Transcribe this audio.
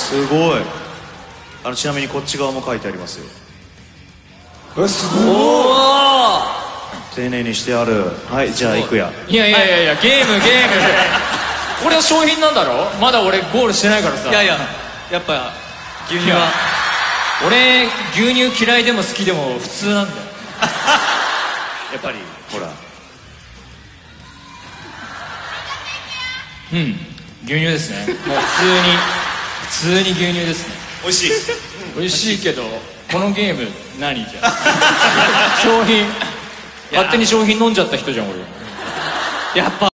すごい。ちなみにこっち側も書いてありますよ。 すごい。 丁寧にしてある。はい、じゃあ行くや。 いやゲームこれは商品なんだろ。まだ俺ゴールしてないからさ。 やっぱ牛乳は俺牛乳嫌いでも好きでも普通なんだよ。 やっぱりほら、 牛乳ですね。もう普通に牛乳ですね。 美味しい。 美味しいけど、このゲーム何じゃん。商品勝手に商品飲んじゃった人じゃん俺。 やっぱ